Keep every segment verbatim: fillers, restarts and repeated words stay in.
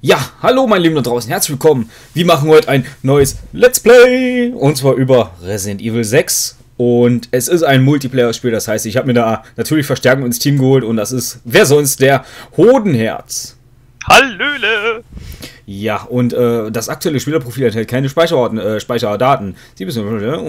Ja, hallo meine Lieben da draußen, herzlich willkommen. Wir machen heute ein neues Let's Play und zwar über Resident Evil sechs und es ist ein Multiplayer-Spiel, das heißt, ich habe mir da natürlich Verstärkung ins Team geholt und das ist, wer sonst, der Hodenherz. Hallöle! Ja, und äh, das aktuelle Spielerprofil enthält keine Speicherorten, äh, Speicherdaten. Sie müssen...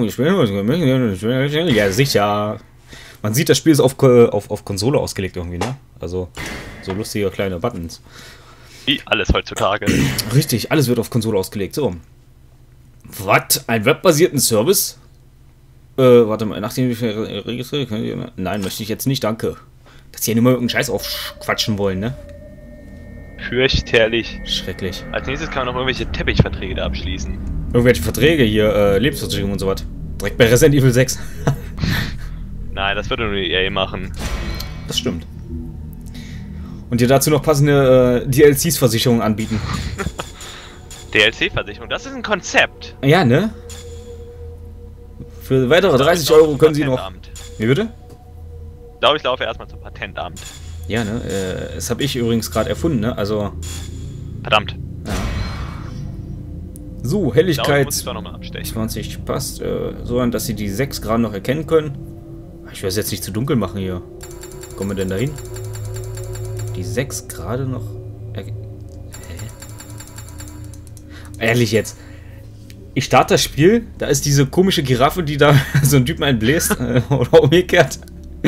Ja, sicher. Man sieht, das Spiel ist auf, auf, auf Konsole ausgelegt irgendwie, ne? Also, so lustige kleine Buttons. Wie alles heutzutage. Richtig, alles wird auf Konsole ausgelegt. So. Was? Ein webbasierten Service? Äh, warte mal, nachdem ich registriert kann. Nein, möchte ich jetzt nicht, danke. Dass die ja nur mal irgendeinen Scheiß aufquatschen wollen, ne? Fürchterlich. Schrecklich. Als nächstes kann man noch irgendwelche Teppichverträge da abschließen. Irgendwelche Verträge hier, äh, Lebensversicherung und so was. Direkt bei Resident Evil sechs. Nein, das würde nur die E A machen. Das stimmt. Und dir dazu noch passende äh, D L Cs-Versicherungen anbieten. D L C-Versicherung, das ist ein Konzept. Ja, ne? Für weitere dreißig Euro können Sie noch... Wie bitte? Ich glaube, ich laufe erstmal zum Patentamt. Ja, ne? Äh, das habe ich übrigens gerade erfunden, ne? Also... Verdammt. Ja. So, Helligkeit ich zwanzig passt, äh, so an, dass Sie die sechs Grad noch erkennen können. Ich will es jetzt nicht zu dunkel machen hier. Kommen wir denn dahin? Die sechs gerade noch... Hä? Ehrlich jetzt. Ich starte das Spiel, da ist diese komische Giraffe, die da so einen Typen einbläst. äh, oder umgekehrt.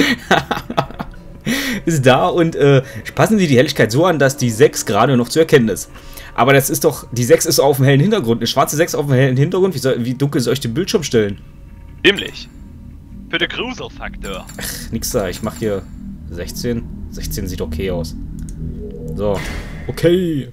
Ist da und äh, passen Sie die Helligkeit so an, dass die sechs gerade noch zu erkennen ist. Aber das ist doch... Die sechs ist auf dem hellen Hintergrund. Eine schwarze sechs auf dem hellen Hintergrund. Wie, soll, wie dunkel soll ich den Bildschirm stellen? Himmlisch. Für den Gruselfaktor. Ach, nix da. Ich mach hier sechzehn. sechzehn sieht okay aus. So. Okay.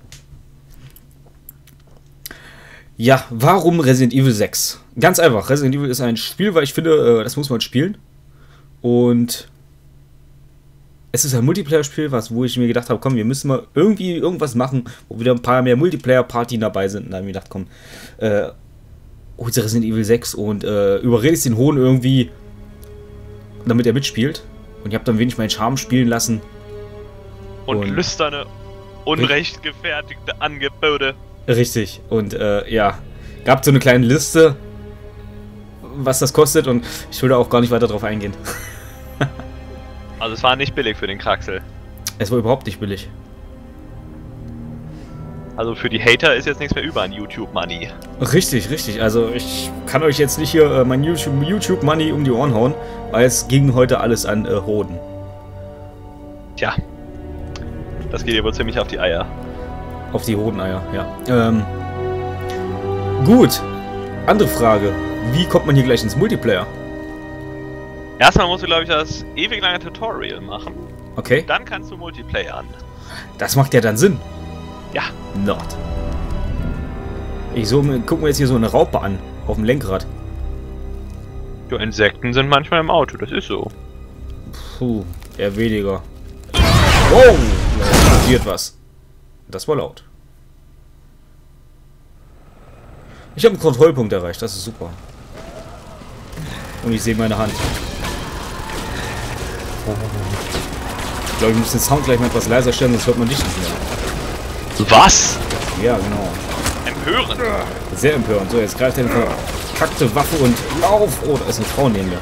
Ja, warum Resident Evil sechs? Ganz einfach. Resident Evil ist ein Spiel, weil ich finde, das muss man spielen. Und es ist ein Multiplayer-Spiel, was, wo ich mir gedacht habe, komm, wir müssen mal irgendwie irgendwas machen, wo wieder ein paar mehr Multiplayer-Partien dabei sind. Und da habe ich mir gedacht, komm, äh, holst du Resident Evil sechs und äh, überredest den Hohn irgendwie, damit er mitspielt. Und ich habe dann wenig meinen Charme spielen lassen. Und, und lüsterne, unrechtgefertigte Angebote. Richtig. Und äh, ja, gab so eine kleine Liste, was das kostet. Und ich will da auch gar nicht weiter drauf eingehen. Also es war nicht billig für den Kraxel. Es war überhaupt nicht billig. Also für die Hater ist jetzt nichts mehr über an YouTube-Money. Richtig, richtig. Also ich kann euch jetzt nicht hier äh, mein YouTube-Money um die Ohren hauen, weil es ging heute alles an äh, Hoden. Tja. Das geht ihr wohl ziemlich auf die Eier. Auf die Hodeneier, ja. Ähm, gut. Andere Frage. Wie kommt man hier gleich ins Multiplayer? Erstmal musst du, glaube ich, das ewig lange Tutorial machen. Okay. Dann kannst du Multiplayer an. Das macht ja dann Sinn. Ja. Not. Ich so, guck mir jetzt hier so eine Raupe an. Auf dem Lenkrad. Ja, Insekten sind manchmal im Auto, das ist so. Puh, eher weniger. Oh! Da passiert was. Das war laut. Ich habe einen Kontrollpunkt erreicht, das ist super. Und ich sehe meine Hand. Ich glaube, wir müssen den Sound gleich mal etwas leiser stellen, sonst hört man dich nicht mehr. Was? Ja, genau. Empörend. Sehr empörend. So, jetzt greift er eine verkackte Waffe und lauf! Oh, da ist eine Frau neben mir.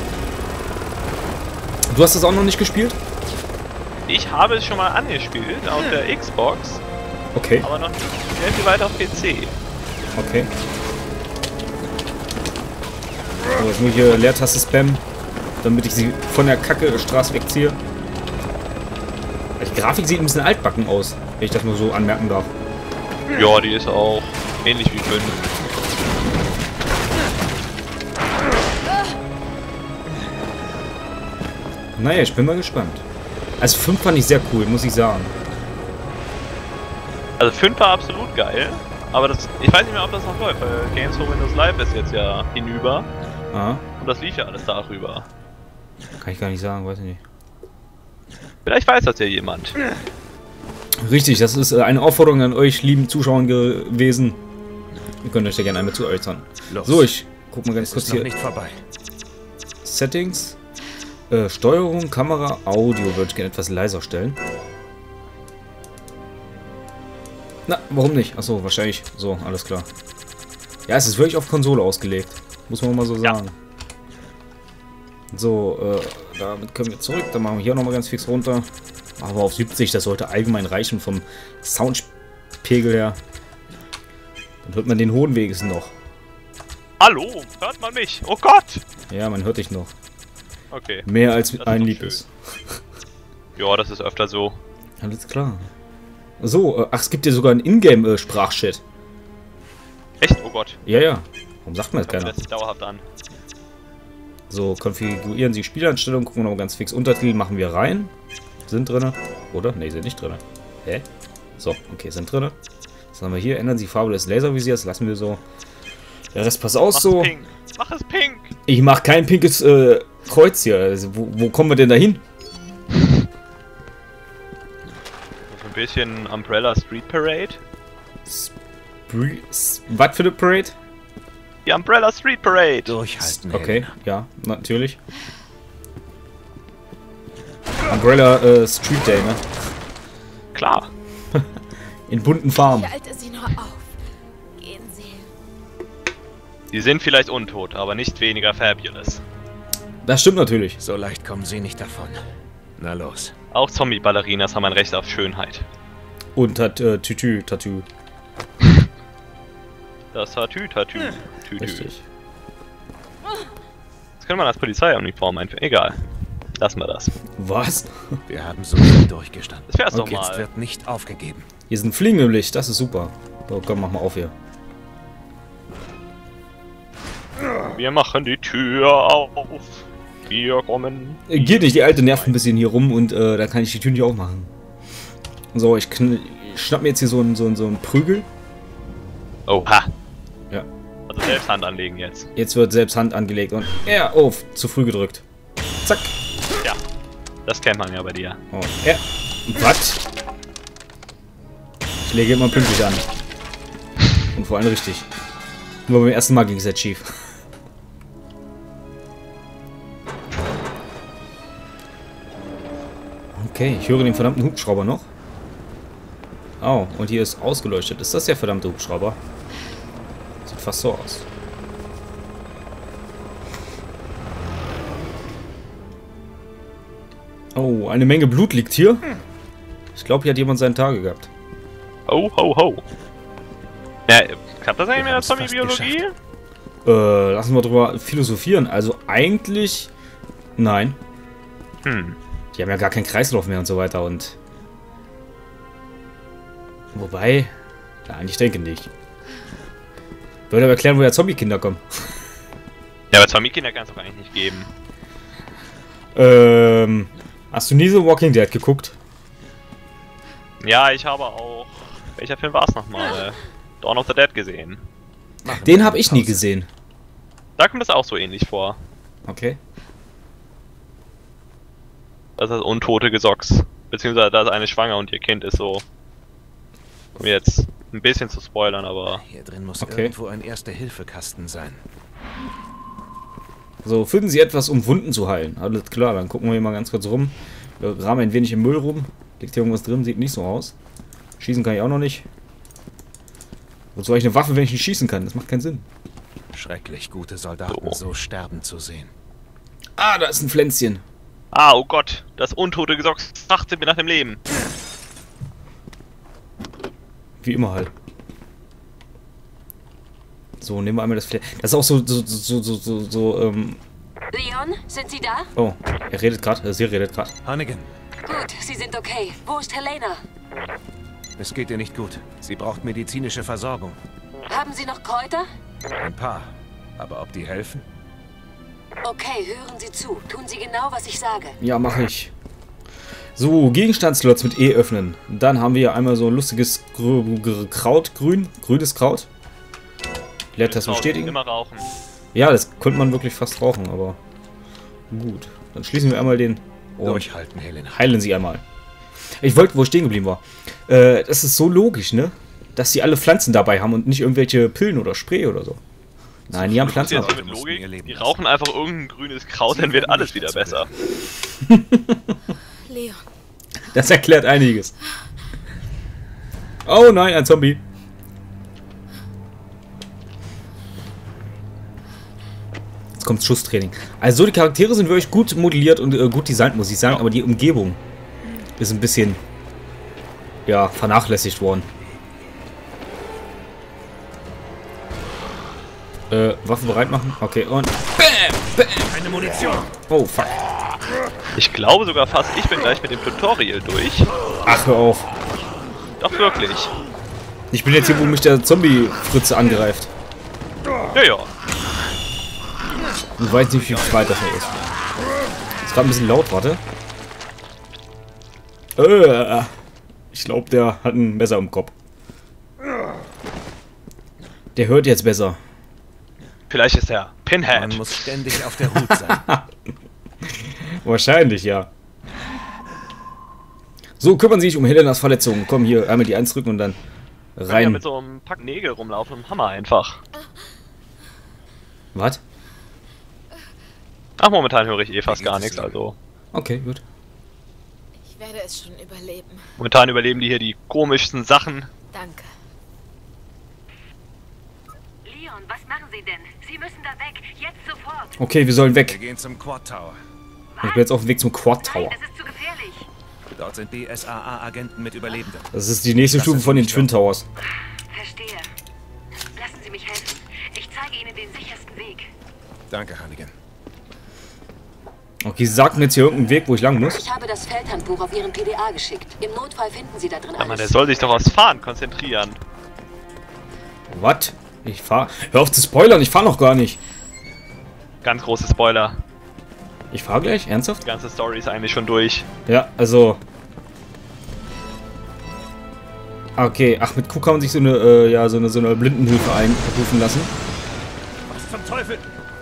Du hast das auch noch nicht gespielt? Ich habe es schon mal angespielt auf der Xbox. Okay. Aber noch nicht sehr viel weiter auf P C. Okay. So, jetzt muss ich hier Leertaste spammen, damit ich sie von der Kacke Straße wegziehe. Die Grafik sieht ein bisschen altbacken aus, wenn ich das nur so anmerken darf. Ja, die ist auch ähnlich wie fünf. Naja, ich bin mal gespannt. Also fünf fand ich sehr cool, muss ich sagen. Also fünf war absolut geil, aber das, ich weiß nicht mehr, ob das noch läuft, weil Games for Windows Live ist jetzt ja hinüber. Aha. Und das lief ja alles darüber. Kann ich gar nicht sagen, weiß ich nicht. Vielleicht weiß das ja jemand. Richtig, das ist eine Aufforderung an euch, lieben Zuschauer gewesen. Ihr könnt euch da gerne einmal zu äußern. Los. So, ich guck mal ganz kurz hier. Nicht vorbei. Settings. Äh, Steuerung, Kamera, Audio würde ich gerne etwas leiser stellen. Na, warum nicht? Achso, wahrscheinlich. So, alles klar. Ja, es ist wirklich auf Konsole ausgelegt. Muss man mal so sagen. Ja. So, äh, damit können wir zurück. Dann machen wir hier nochmal ganz fix runter. Aber auf siebzig, das sollte allgemein reichen vom Soundpegel her. Dann hört man den hohen wenigstens noch. Hallo, hört man mich? Oh Gott! Ja, man hört dich noch. Okay. Mehr als ein lieb ist. Ja, das ist öfter so. Alles klar. So, äh, ach, es gibt ja sogar einen Ingame-Sprachchat. Echt? Oh Gott. Ja, ja. Warum sagt man das keiner? Das dauerhaft an. So, konfigurieren Sie Spieleinstellungen, gucken wir noch ganz fix. Untertitel machen wir rein. Sind drinne. Oder? Ne, sind nicht drinne. Hä? So, okay, sind drinne. Was haben wir hier? Ändern Sie Farbe des Laservisiers. Lassen wir so. Der Rest passt aus so. Pink. Mach es pink. Ich mach kein pinkes äh, Kreuz hier. Also, wo, wo kommen wir denn da hin? So ein bisschen Umbrella Street Parade. Spree Was für eine Parade? Die Umbrella Street Parade. Durchhalten. Okay, ja, natürlich. Umbrella äh, Street Day, ne? Klar. In bunten Farben. Ich halte Sie nur auf. Gehen Sie. Sie sind vielleicht untot, aber nicht weniger fabulous. Das stimmt natürlich. So leicht kommen Sie nicht davon. Na los. Auch Zombie-Ballerinas haben ein Recht auf Schönheit. Und hat äh, Tütü, Tattoo. Das Tatü, Tatü, Tütü. Richtig. Das könnte man als Polizeiuniform einführen. Egal. Lassen wir das. Was? Wir haben so viel durchgestanden. Das wär's doch Und jetzt mal. wird nicht aufgegeben. Hier sind Fliegen im Licht, das ist super. So, komm, mach mal auf hier. Wir machen die Tür auf. Wir kommen. Äh, Geht nicht, die Alte nervt ein bisschen hier rum und äh, da kann ich die Tür nicht aufmachen. So, ich, kn ich schnapp mir jetzt hier so einen so einen- so einen Prügel. Oha. Ja. Also selbst Hand anlegen jetzt. Jetzt wird selbst Hand angelegt und er, oh, zu früh gedrückt. Zack. Ja. Das kennt man ja bei dir. Oh, er. Was? Ich lege immer pünktlich an. Und vor allem richtig. Nur beim ersten Mal ging es jetzt schief. Okay, ich höre den verdammten Hubschrauber noch. Oh, und hier ist ausgeleuchtet. Ist das der verdammte Hubschrauber? Sieht fast so aus. Oh, eine Menge Blut liegt hier. Ich glaube, hier hat jemand seinen Tage gehabt. Ho, ho, ho. Ja, klappt das eigentlich Wir mit der haben's fast Zombie-Biologie? Äh, lassen wir drüber philosophieren. Also eigentlich... Nein. Hm. Die haben ja gar keinen Kreislauf mehr und so weiter und... Wobei... Nein, ich denke nicht. Würde aber erklären, woher Zombie-Kinder kommen. Ja, aber Zombie-Kinder kann es doch eigentlich nicht geben. Ähm... Hast du nie so Walking Dead geguckt? Ja, ich habe auch... Welcher Film war es nochmal? Dawn of the Dead gesehen. Machen Den wir habe eine ich nie Pause. gesehen. Da kommt es auch so ähnlich vor. Okay. Das ist das untote Gesocks. Beziehungsweise da ist eine schwanger und ihr Kind ist so... Um jetzt ein bisschen zu spoilern, aber... Hier drin muss Okay. irgendwo ein Erste-Hilfe-Kasten sein. So, finden Sie etwas, um Wunden zu heilen. Alles klar, dann gucken wir hier mal ganz kurz rum. Wir graben ein wenig im Müll rum. Liegt hier irgendwas drin? Sieht nicht so aus. Schießen kann ich auch noch nicht. Wozu habe ich eine Waffe, wenn ich nicht schießen kann? Das macht keinen Sinn. Schrecklich, gute Soldaten So. so sterben zu sehen. Ah, da ist ein Pflänzchen. Ah, oh Gott, das untote Gesocks trachtet mir nach dem Leben. Wie immer halt. So, nehmen wir einmal das Pflänzchen. Das ist auch so, so, so, so, so, so, ähm... Leon, sind Sie da? Oh, er redet gerade. Sie redet gerade. Hannigan, Gut, Sie sind okay. Wo ist Helena? es geht ihr nicht gut. Sie braucht medizinische Versorgung. Haben Sie noch Kräuter? Ein paar. Aber ob die helfen? Okay, hören Sie zu. Tun Sie genau, was ich sage. Ja, mache ich. So, Gegenstandslots mit E öffnen. Dann haben wir hier einmal so ein lustiges Gr Gr Kraut, grün, grünes Kraut. Leertaste bestätigen. Immer rauchen. Ja, das könnte man wirklich fast rauchen, aber gut. Dann schließen wir einmal den und Durchhalten, Helena. heilen sie einmal. Ich wollte, wo ich stehen geblieben war. Äh, das ist so logisch, ne? Dass sie alle Pflanzen dabei haben und nicht irgendwelche Pillen oder Spray oder so. Nein, die haben Das ist Pflanzen jetzt dabei. mit mussten Logik. ihr Leben Die lassen. rauchen einfach irgendein grünes Kraut, dann wird alles wieder besser. Leon, Das erklärt einiges. Oh nein, ein Zombie. Jetzt kommt Schusstraining. Also die Charaktere sind wirklich gut modelliert und äh, gut designt, muss ich sagen. Aber die Umgebung ist ein bisschen, ja, vernachlässigt worden. Äh, Waffen bereit machen? Okay, und bam, bam. Keine Munition. Oh, fuck. Ich glaube sogar fast, ich bin gleich mit dem Tutorial durch. Ach, hör auf. Doch wirklich. Ich bin jetzt hier, wo mich der Zombie-Fritze angreift. Ja, ja. Ich weiß nicht, wie weit das ist. Ist gerade ein bisschen laut, warte. Äh, ich glaube, der hat ein Messer im Kopf. Der hört jetzt besser. Vielleicht ist er Pinhead. Man muss ständig auf der Hut sein. Wahrscheinlich, ja. So, kümmern Sie sich um Helenas Verletzungen. Komm hier, einmal die eins drücken und dann Kann ja rein. mit so einem Pack Nägel rumlaufen und einem Hammer einfach. Was? Ach, momentan höre ich eh fast gar nichts, also. Okay, gut. Ich werde es schon überleben. Momentan überleben die hier die komischsten Sachen. Danke. Leon, was machen Sie denn? Sie müssen da weg. Jetzt sofort. Okay, wir sollen Wir weg. gehen zum Quad Tower. Ich bin jetzt auf dem Weg zum Quad Nein, Tower. das ist zu gefährlich. Dort sind B S A A-Agenten mit Überlebenden. Das ist die nächste Stufe von den Twin Towers. Verstehe. Lassen Sie mich helfen. Ich zeige Ihnen den sichersten Weg. Danke, Hannigan. Okay, Sie sagten jetzt hier irgendeinen Weg, wo ich lang muss. Ich habe das Feldhandbuch auf Ihren P D A geschickt. Im Notfall finden Sie da drin Aber der alles. soll sich doch aufs Fahren konzentrieren. Was? Ich fahr. Hör auf zu spoilern, ich fahr noch gar nicht. Ganz große Spoiler. Ich fahr gleich? Ernsthaft? Die ganze Story ist eigentlich schon durch. Ja, also. Okay, ach, mit Q kann man sich so eine, äh, ja, so eine, so eine Blindenhilfe einrufen lassen. Was zum Teufel?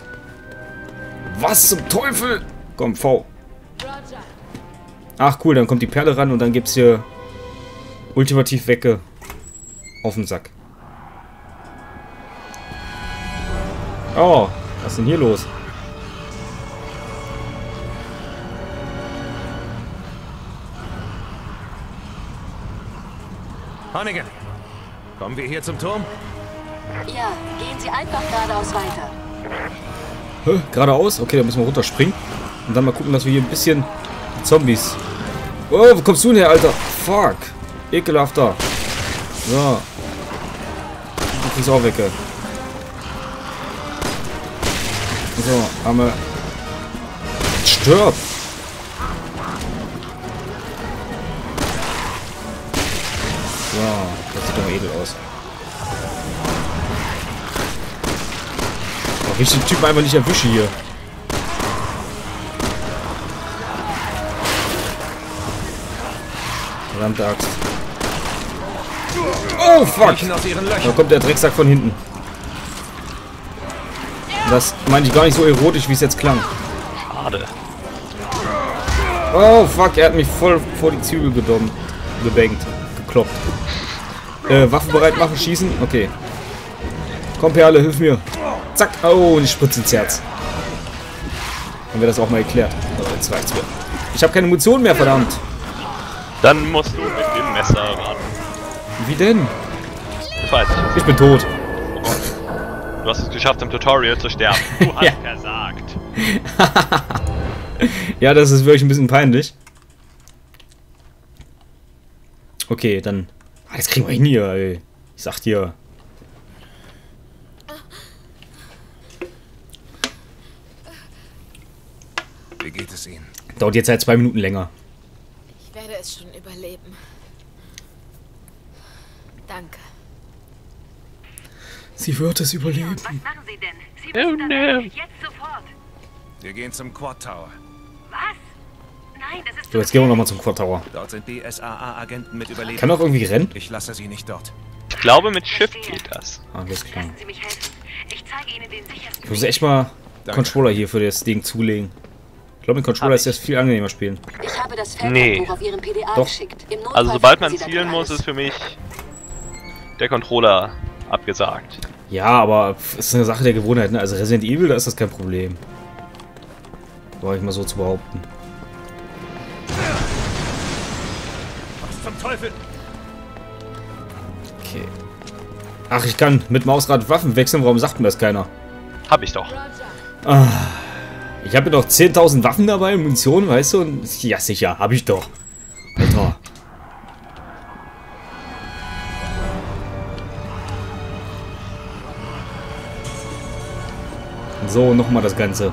Was zum Teufel? Komm, V. Ach, cool, dann kommt die Perle ran und dann gibt's hier ultimativ Wecke auf den Sack. Oh, was ist denn hier los? Hannigan, kommen wir hier zum Turm? Ja, gehen Sie einfach geradeaus weiter. Hä? Geradeaus? Okay, dann müssen wir runterspringen. Und dann mal gucken, dass wir hier ein bisschen Zombies... Oh, wo kommst du denn her, Alter? Fuck. Ekelhafter. So. Du kriegst auch weg. So, haben wir... Stirb! So, das sieht doch edel aus. Oh, ich den Typen einfach nicht erwische hier. Verdammte Axt. Oh, fuck! Kriechen aus ihren Da Löchern. kommt der Drecksack von hinten. Das meine ich gar nicht so erotisch, wie es jetzt klang. Schade. Oh, fuck, er hat mich voll vor die Zügel gedommt, gebankt, gekloppt. Äh, Waffen bereit machen, schießen? Okay. Komm, Perle, hilf mir. Zack. Oh, die Spritze ins Herz. Haben wir das auch mal erklärt. Oh, jetzt reicht's mir. Ich habe keine Munition mehr, verdammt. Dann musst du mit dem Messer ran. Wie denn? Das weiß ich nicht. Ich bin tot. Du hast es geschafft, im Tutorial zu sterben. Du hast Ja. versagt. Ja, das ist wirklich ein bisschen peinlich. Okay, dann... Ah, das kriegen wir hin hier, ey. Ich sag dir. Wie geht es Ihnen? Dauert jetzt halt zwei Minuten länger. Ich werde es schon überleben. Danke. Sie wird es Leon, überleben. was machen Sie denn? Sie müssen da weg. Jetzt sofort. Wir gehen zum Quad Tower. Was? Nein, das ist So, jetzt gehen wir nochmal zum Quad Tower. Dort sind B S A A-Agenten mit Kann Überlebenden. doch irgendwie rennen? Ich lasse sie nicht dort. Ich glaube, mit Shift geht das. Ah, alles klar. Lassen Sie mich helfen. Ich zeige Ihnen den sichersten Ich muss echt mal Danke. Controller hier für das Ding zulegen. Ich glaube, mit Controller Hab ist das viel angenehmer spielen. Ich habe das Nee. Feldhandbuch auf Ihren P D A Doch. geschickt. Im Notfall Also sobald finden man Sie da drin zielen muss, alles. ist für mich der Controller abgesagt. Ja, aber es ist eine Sache der Gewohnheit, ne? Also Resident Evil, da ist das kein Problem. War ich mal so zu behaupten. Was zum Teufel? Okay. Ach, ich kann mit Mausrad Waffen wechseln. Warum sagt mir das keiner? Hab ich doch. Ah, ich habe noch zehntausend Waffen dabei, Munition, weißt du? Und ja, sicher, habe ich doch. Alter. So, nochmal das Ganze.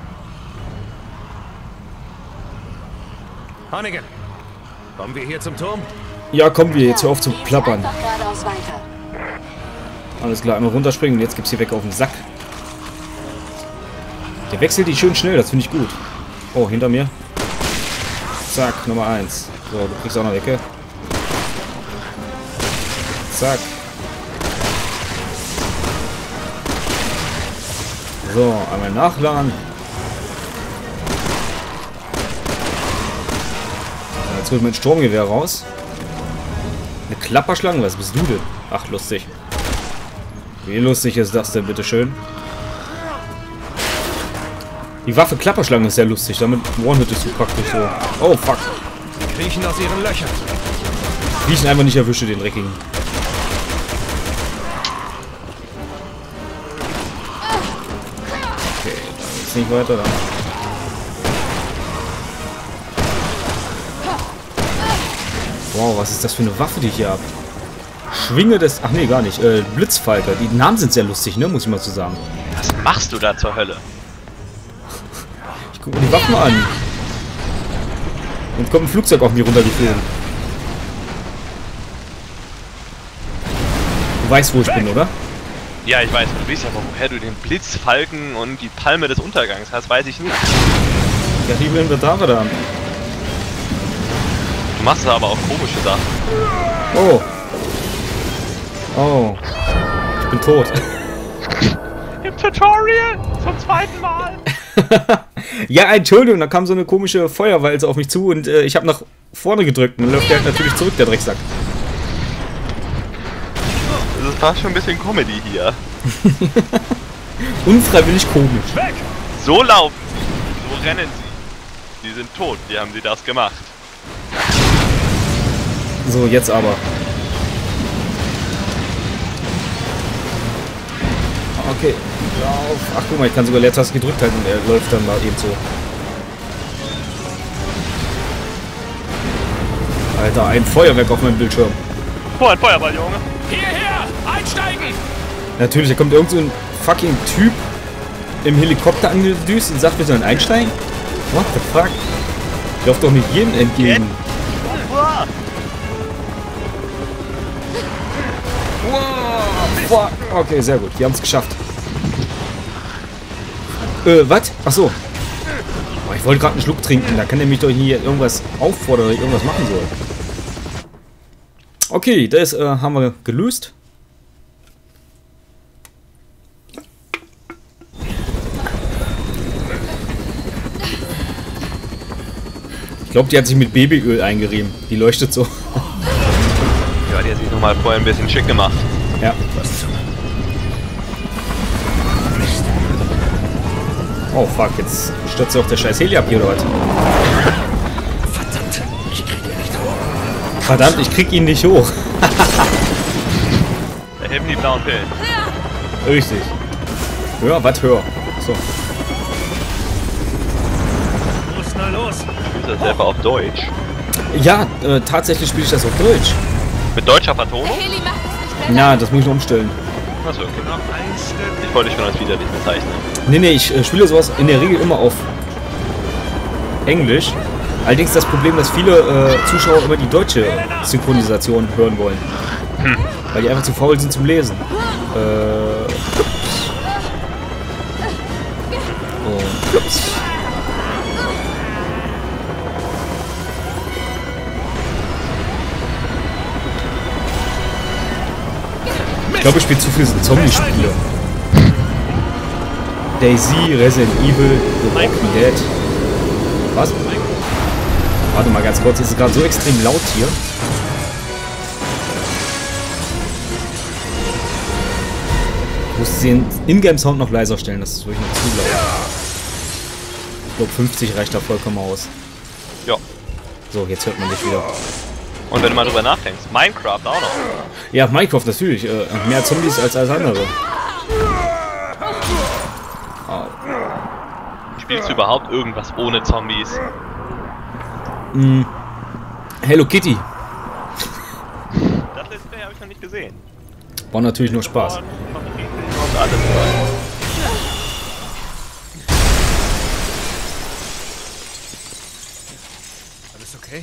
Hannigan, kommen wir hier zum Turm? Ja, kommen wir jetzt hör auf zu plappern. Einfach geradeaus weiter. Alles klar, einmal runterspringen und jetzt gibt's hier weg auf den Sack. Der wechselt die schön schnell, das finde ich gut. Oh, hinter mir. Zack, Nummer eins. So, du kriegst auch noch Ecke. Zack. So, einmal nachladen. Jetzt holt mein Sturmgewehr raus. Eine Klapperschlange? Was bist du denn? Ach, lustig. Wie lustig ist das denn, bitteschön? Die Waffe Klapperschlange ist sehr lustig. Damit one-hittest du praktisch so. Oh, fuck. Sie kriechen aus ihren Löchern. Wie ich ihn einfach nicht erwische, den Dreckigen. Okay, dann geht's nicht weiter. Dann. Wow, was ist das für eine Waffe, die ich hier habe? Schwinge des... Ach nee, gar nicht. Äh, Blitzfalke. Die Namen sind sehr lustig, ne? Muss ich mal so sagen. Was machst du da zur Hölle? Ich guck mir die Waffen an. Und kommt ein Flugzeug auf mich runtergeflogen. Du weißt, wo ich bin, oder? Ja, ich weiß, du weißt aber, woher du den Blitzfalken und die Palme des Untergangs hast, weiß ich nicht. Ja, die will Inventar da haben. Du machst aber auch komische Sachen. Oh. Oh. Ich bin tot. Im Tutorial zum zweiten Mal. Ja, Entschuldigung, da kam so eine komische Feuerwalze auf mich zu und äh, ich habe nach vorne gedrückt und dann läuft der halt natürlich zurück, der Drecksack. Das ist fast schon ein bisschen Comedy hier. Unfreiwillig komisch. Weg! So laufen sie, so rennen sie. Die sind tot, wie haben sie das gemacht? So, jetzt aber. Okay. Lauf. Ach, guck mal, ich kann sogar Leertaste gedrückt halten und er läuft dann mal eben so. Alter, ein Feuerwerk auf meinem Bildschirm. Oh, ein Feuerball, Junge. Hierher! Einsteigen! Natürlich, da kommt irgend so ein fucking Typ im Helikopter angedüst und sagt, wir sollen einsteigen? What the fuck? Ich lauf doch nicht jedem entgegen. Wow. Okay, sehr gut. Wir haben es geschafft. Äh, was? Ach so. Oh, ich wollte gerade einen Schluck trinken. Da kann er mich doch hier irgendwas auffordern oder irgendwas machen soll. Okay, das äh, haben wir gelöst. Ich glaube, die hat sich mit Babyöl eingerieben. Die leuchtet so. Ja, die hat sich nochmal vorher ein bisschen schick gemacht. Ja. Oh fuck, jetzt stürzt auch der scheiß Heli ab hier oder was? Verdammt, ich krieg ihn nicht hoch. Verdammt, ich krieg ihn nicht hoch. Da helfen die blauen Pillen. Richtig. Hör, was hör? So. Los, na los! Spielst du das selber auf Deutsch? Ja, äh, tatsächlich spiele ich das auf Deutsch. Mit deutscher Der Vertonung? Heli macht es nicht mehr. Ja, das muss ich noch umstellen. Achso, okay. Noch ein Stück. Ich wollte dich schon als widerlich bezeichnen. Nee, nee, ich äh, spiele sowas in der Regel immer auf Englisch. Allerdings das Problem, dass viele äh, Zuschauer immer die deutsche Synchronisation hören wollen. Hm. Weil die einfach zu faul sind zum Lesen. Äh. Und flups. Ich glaube, ich spiele zu viele Zombie-Spiele. Daisy, Resident Evil, The Walking Dead. Was? Warte mal ganz kurz, es ist gerade so extrem laut hier. Ich muss den Ingame-Sound noch leiser stellen, das ist wirklich noch zu laut. Ich glaube, fünfzig reicht da vollkommen aus. Ja. So, jetzt hört man dich wieder. Und wenn du mal drüber nachdenkst, Minecraft auch noch. Ja, Minecraft natürlich. Äh, mehr Zombies als alles andere. Oh. Spielst du überhaupt irgendwas ohne Zombies? Mm. Hello Kitty. Das Let's Play habe ich noch nicht gesehen. War natürlich nur Spaß. Und alles dran. Alles okay?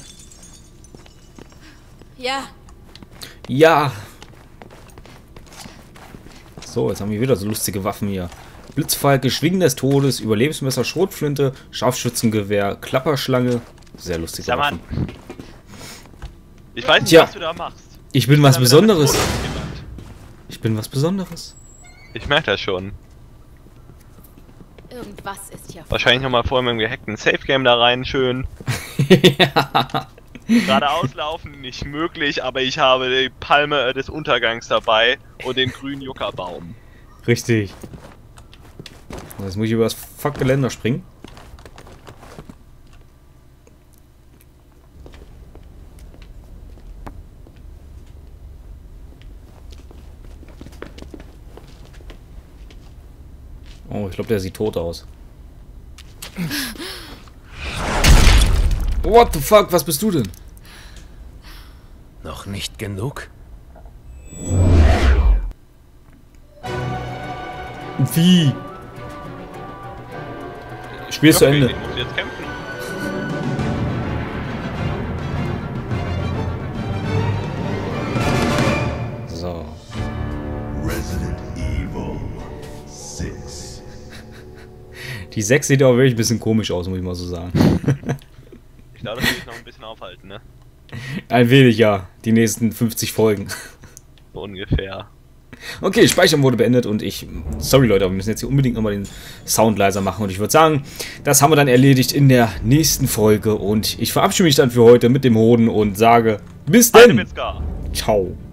Ja, Ja. So, jetzt haben wir wieder so lustige Waffen hier. Blitzfalke, Schwingen des Todes, Überlebensmesser, Schrotflinte, Scharfschützengewehr, Klapperschlange. Sehr lustige Sag mal, Waffen. ich weiß nicht, Tja. was du da machst. Ich bin was Dann haben wir damit Besonderes. Fotos gemacht. Ich bin was Besonderes. Ich merke das schon. irgendwas ist hier. Wahrscheinlich nochmal vor einem gehackten Safe-Game da rein, schön. Ja. Geradeaus laufen nicht möglich, aber ich habe die Palme des Untergangs dabei und den grünen Juckerbaum. Richtig. Jetzt muss ich über das Fuck-Geländer springen. Oh, ich glaube, der sieht tot aus. What the fuck, was bist du denn? Noch nicht genug? Wie? Spiel ist zu Ende. Ich muss jetzt kämpfen. So. Resident Evil sechs. Die sechs sieht aber wirklich ein bisschen komisch aus, muss ich mal so sagen. Ich glaube, das will ich noch ein bisschen aufhalten, ne? Ein wenig, ja. Die nächsten fünfzig Folgen. So ungefähr. Okay, Speichern wurde beendet und ich... Sorry Leute, aber wir müssen jetzt hier unbedingt nochmal den Sound leiser machen. Und ich würde sagen, das haben wir dann erledigt in der nächsten Folge. Und ich verabschiede mich dann für heute mit dem Hoden und sage bis Heide dann. Witzka. Ciao.